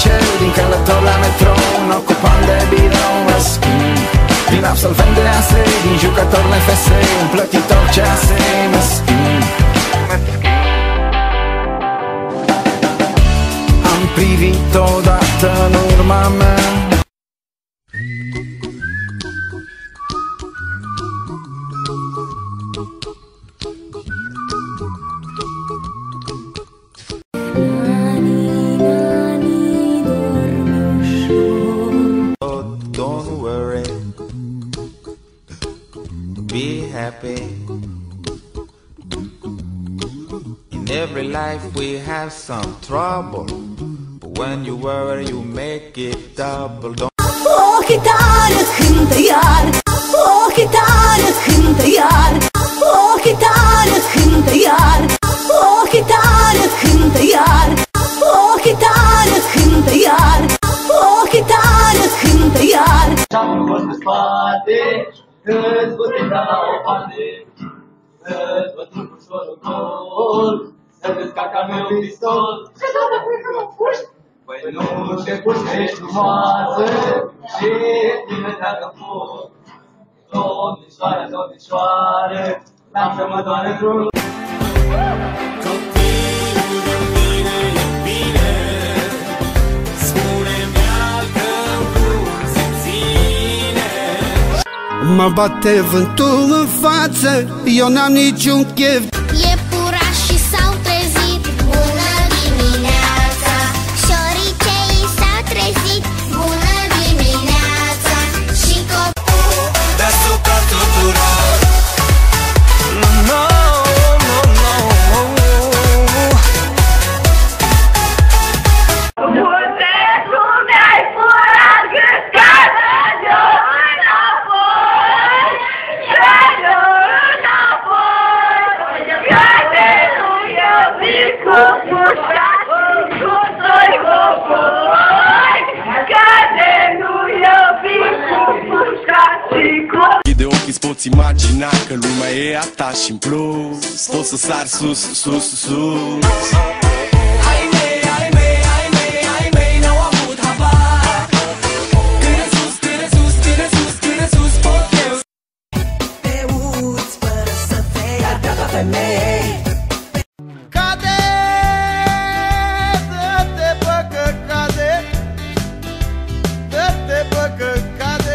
10, din călător la metrou, un ocupant de birou meschin, din absolvent de ASE, din jucător NFS, un plătitor CAS meschin. Am privit odată în urma mea, be happy. In every life we have some trouble, but when you worry you make it double. Don't ochii tare cântă iar, ochii tare cântă iar, ochii tare cântă iar, ochii tare cântă iar, ochii tare cântă iar, ochii tare cântă iar. Și-am fost pe spate, îți putem da la o parte, îți văd un ușorul gol, să descarca meu pistol. Ce s-a făcut? Păi nu te pușești frumoasă și tine dacă pot. Domnișoară, domnișoară, lasă-mă doar într-un mă bate vântul în față, eu n-am niciun chef. Iepurașii s-au trezit, bună dimineața. Șoriceii s-au trezit, bună dimineața. Și copilul deasupra tuturor. No, no, no, no. Butețul mi-ai furat gâscat, de ochi îți poți imagina că lumea e a ta și în plus poți să sari sus, sus, sus. Ai mei, ai mei, ai mei, ai mei n-au avut habar. Cât de sus, cât de sus, cât de sus, cât de sus pot eu. te uiți fără să te iar de-a femei. Cade, dă-te băcă, cade, dă-te băcă, cade.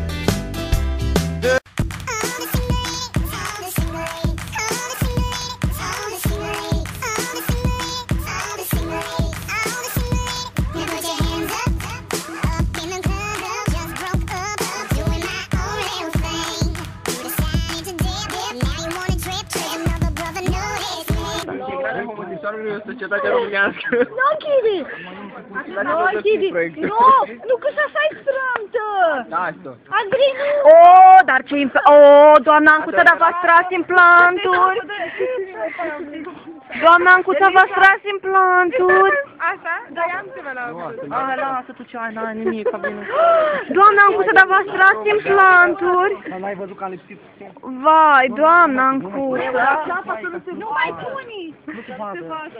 societatea românească. Nu, Chidi! Nu, Chidi! Nu! Nu, că s-a stai strâmtă! Da, asta. Andrei, nu! Oh, dar ce oh, doamna Ancuța, dar v-ați tras implanturi! Doamna Ancuța, v-ați tras implanturi! Asta? Dar am ceva la Ah, lasă tu ce ai, n-ai nimic, ca bine. Doamna Ancuța, dar v-ați tras implanturi! N-ai văzut că am lipsit? Vai, doamna Ancuța! Nu mai puni! Nu se poate.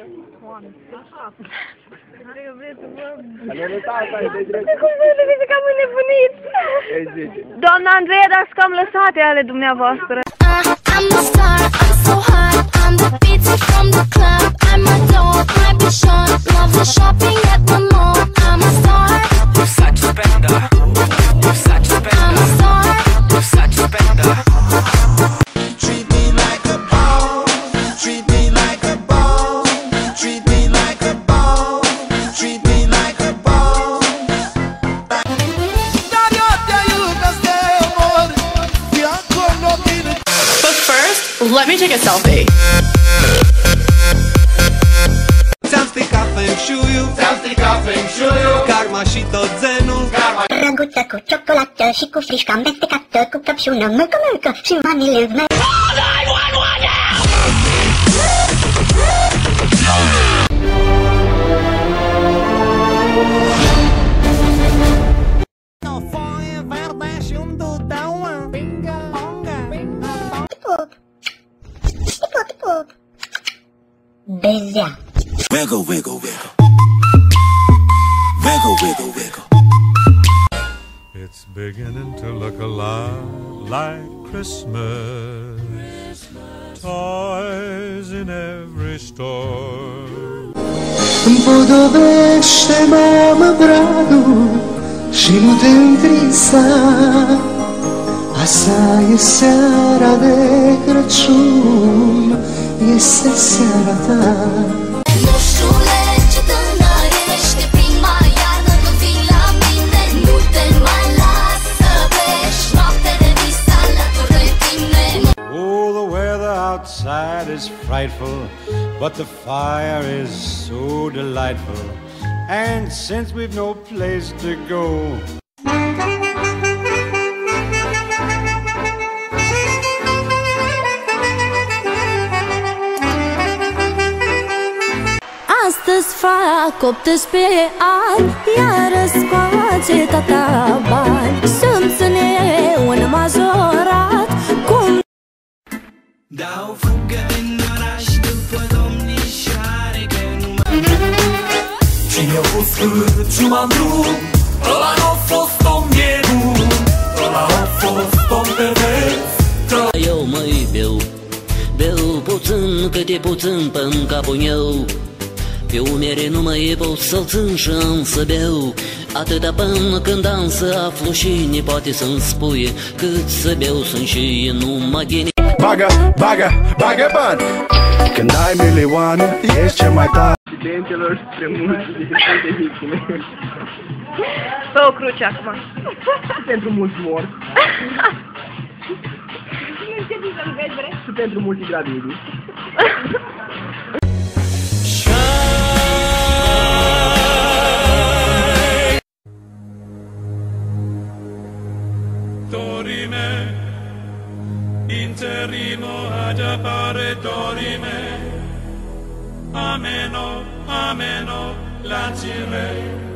Cum să le zice că am înnebunit? Doamna Andreea, dar sunt cam lăsate ale dumneavoastră. I'm a star, I'm so hot. I'm the pizza from the club. I'm a doll, might be short. Love the shopping at the mall. I'm a star. You're such a spender. You're such a spender. I'm a star. You're such a spender. Treat me like a ball. Treat me like a ball. Treat me like a ball. Treat me like a ball. Dar eu te iubesc de mor. E acolo bine. But first, let me take a selfie. Ți-am stricat feng shui-ul. Ți-am stricat feng shui-ul. Karma și tot zenul. Răguță cu ciocolată și cu frișcă amestecată, cu căpșună măcă și vanile în zmer. Bezea. Wiggle, wiggle, wiggle. Wiggle. Wiggle, wiggle, wiggle. It's beginning to look a lot like Christmas. Toys in every store. Împodobește, mamă, bradul și nu te întrista. Asta e seara de Crăciun, este seara ta. Moșule, ce tânăr ești, prima iarnă când vii la mine. Nu te mai las să pleci, noapte de vis alături de tine. Oh, the weather outside is frightful, but the fire is so delightful. And since we've no place to go, Astăzi fac 18 ani, iar scoate tata bani. Să-mi ține un majorat, cum Dau fugă din oraș după domnișoare, că nu Cine a fost Ciuman drum, ăla n-a fost om nebun, ăla a fost om pervers. Eu măi beau puțin, câte puțin până capul meu. Pe umere nu mai pot să-l țin și am să beau, atâta până când am să aflu și ne poate să-mi spui cât să beau sunt și numai ghine. Bagă bani! Când ai milioane, ești ce mai tare. Accidentelor spre mulți de victime. Pe o cruce acum. Pentru mulți morți. Și pentru mulți gravidi. Dorime, interino ad appare dorime, ameno, lancire.